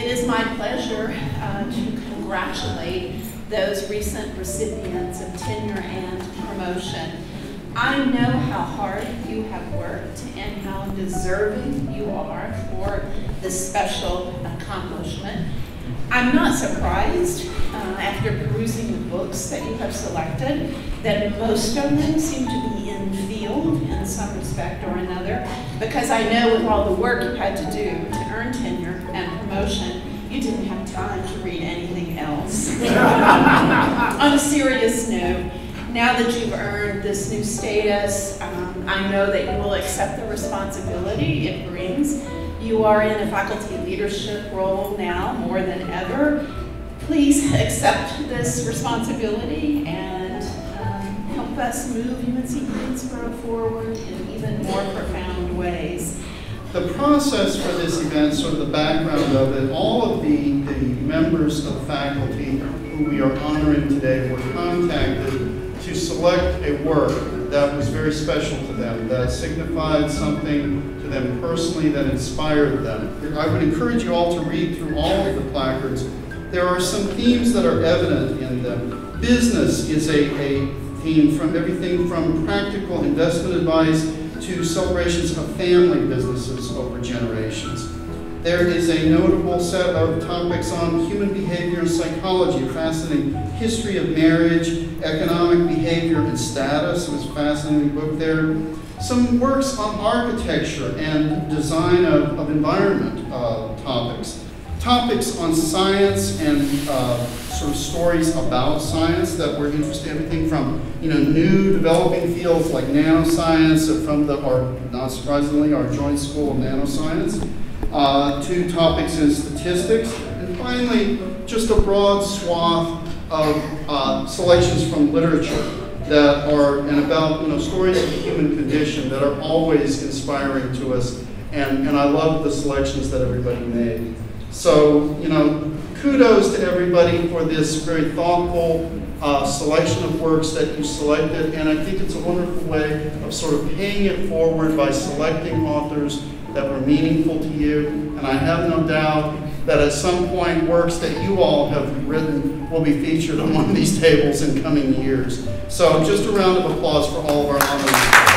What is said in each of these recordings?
is my pleasure to congratulate those recent recipients of tenure and promotion. I know how hard you have worked and how deserving you are for this special accomplishment. I'm not surprised, after perusing the books that you have selected, that most of them seem to be in the field in some respect or another, because I know with all the work you had to do to earn tenure and promotion, you didn't have time to read anything else. On a serious note, now that you've earned this new status, I know that you will accept the responsibility it brings. You are in a faculty leadership role now more than ever. Please accept this responsibility and help us move UNC Greensboro forward in even more profound ways. The process for this event, sort of the background of it, all of the members of faculty who we are honoring today were contacted to select a work that was very special to them, that signified something to them personally, that inspired them. I would encourage you all to read through all of the placards. There are some themes that are evident in them. Business is a theme, from everything from practical investment advice to celebrations of family businesses over generations. There is a notable set of topics on human behavior and psychology, a fascinating history of marriage, economic behavior and status. It was a fascinating book there. Some works on architecture and design of environment topics. Topics on science and sort of stories about science that were interesting. Everything from new developing fields like nanoscience, from or not surprisingly, our joint school of nanoscience, to topics in statistics, and finally, just a broad swath of selections from literature that are, and about stories of the human condition that are always inspiring to us, and I love the selections that everybody made. So, kudos to everybody for this very thoughtful selection of works that you selected, and I think it's a wonderful way of sort of paying it forward by selecting authors that were meaningful to you, and I have no doubt that at some point works that you all have written will be featured on one of these tables in coming years. So just a round of applause for all of our honorees.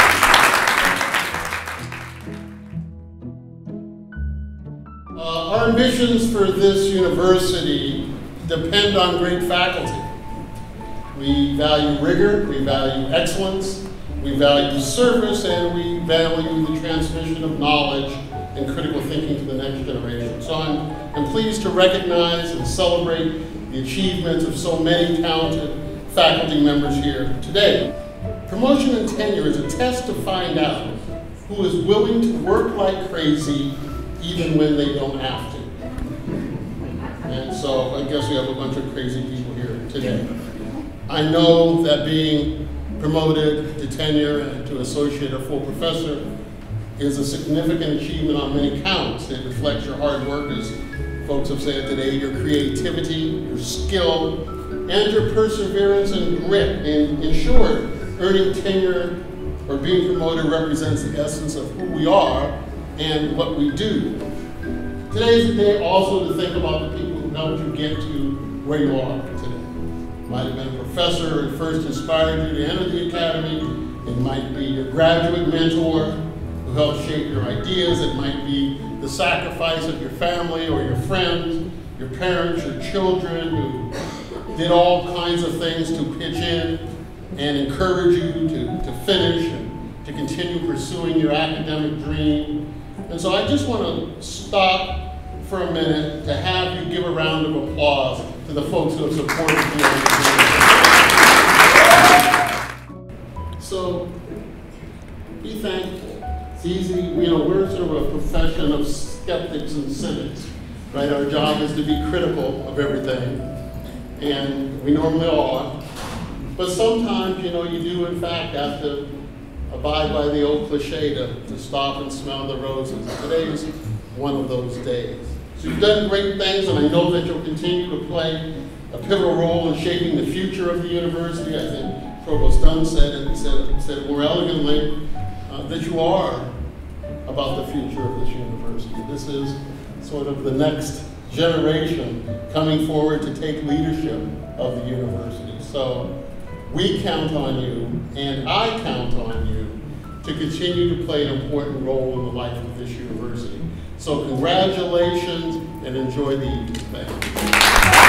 Our ambitions for this university depend on great faculty. We value rigor, we value excellence, we value service, and we value the transmission of knowledge and critical thinking to the next generation. So I'm pleased to recognize and celebrate the achievements of so many talented faculty members here today. Promotion and tenure is a test to find out who is willing to work like crazy even when they don't have to. And so I guess we have a bunch of crazy people here today. I know that being promoted to tenure and to associate or full professor is a significant achievement on many counts. It reflects your hard work, as folks have said today, your creativity, your skill, and your perseverance and grit. In short, earning tenure or being promoted represents the essence of who we are and what we do. Today is the day also to think about the people who helped you get to where you are today. Might have been a professor who first inspired you to enter the academy. It might be your graduate mentor who helped shape your ideas. It might be the sacrifice of your family or your friends, your parents, your children who did all kinds of things to pitch in and encourage you to finish and to continue pursuing your academic dream. And so I just want to stop for a minute to have you give a round of applause to the folks who have supported you. So be thankful. It's easy, we're sort of a profession of skeptics and cynics, right? Our job is to be critical of everything, and we normally are. But sometimes, you do in fact have to abide by the old cliche to stop and smell the roses. Today is one of those days. So you've done great things, and I know that you'll continue to play a pivotal role in shaping the future of the university. I think Provost Dunn said it more elegantly, that you are about the future of this university. This is sort of the next generation coming forward to take leadership of the university. So we count on you, and I count on you to continue to play an important role in the life of this university. So congratulations and enjoy the evening. Thank you.